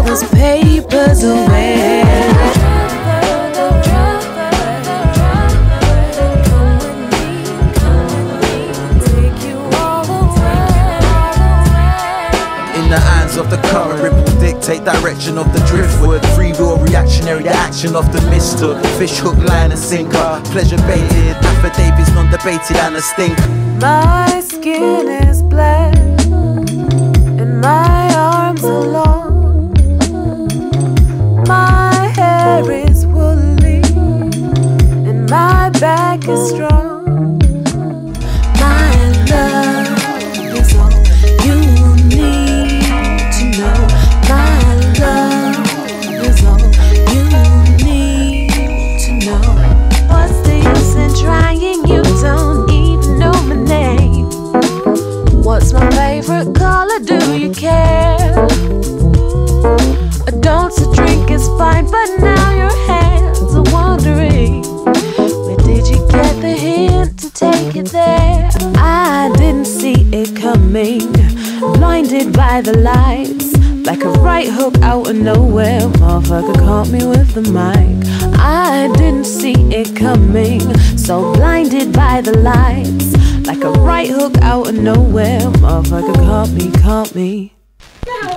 those papers away. In the hands of the current, ripple dictate direction of the driftwood. Free will reactionary, the action of the mistook. Fish hook, line and sinker, pleasure baited, affidavits non-debated and a stink. My skin is black and my arms are long. My hair is woolly and my back is strong. My love is all you need to know. My love is all you need to know. What's the use in trying? You don't even know my name. What's my favorite color? Do you care? A don't to drink is fine, but now your hands are wandering. Where did you get the hint to take it there? I didn't see it coming, blinded by the lights. Like a right hook out of nowhere, motherfucker caught me with the mic. I didn't see it coming, so blinded by the lights. Like a right hook out of nowhere, motherfucker caught me.